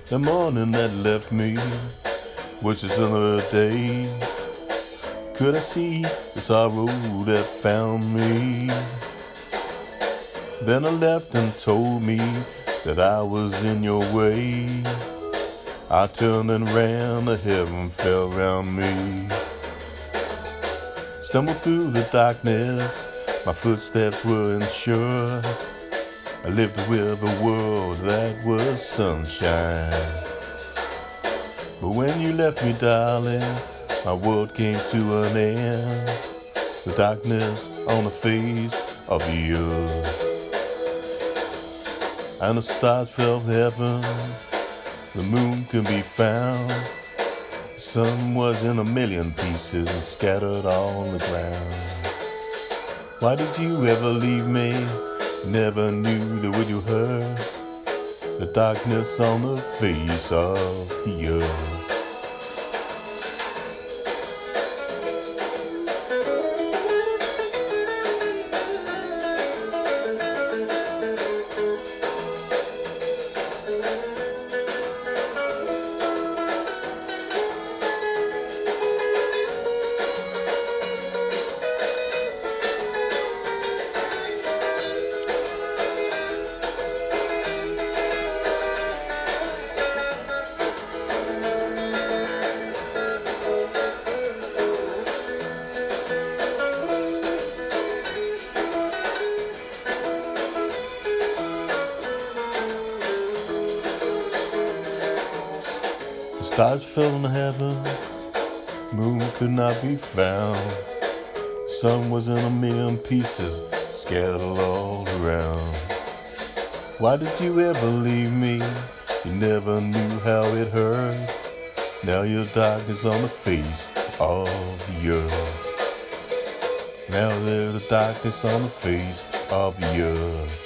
The morning that left me was just another day. Could I see the sorrow that found me? Then I left and told me that I was in your way. I turned and ran, the heaven fell around me. Stumbled through the darkness, my footsteps weren't sure. I lived with a world that was sunshine. But when you left me, darling, my world came to an end. The darkness on the face of the earth, and the stars fell from heaven. The moon could be found. The sun was in a million pieces and scattered on the ground. Why did you ever leave me? Never knew the word you heard. The darkness on the face of the earth. The stars fell in heaven, moon could not be found. The sun was in a million pieces, scattered all around. Why did you ever leave me? You never knew how it hurt. Now your darkness on the face of the earth. Now there's the darkness on the face of the earth.